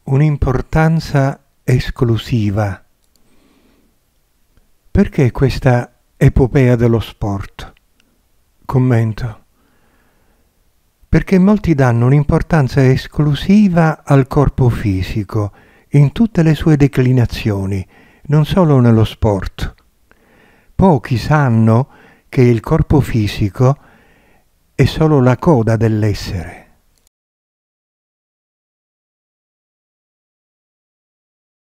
un'importanza esclusiva. Perché questa epopea dello sport? Commento. Perché molti danno un'importanza esclusiva al corpo fisico, in tutte le sue declinazioni, non solo nello sport. Pochi sanno che il corpo fisico è solo la coda dell'essere.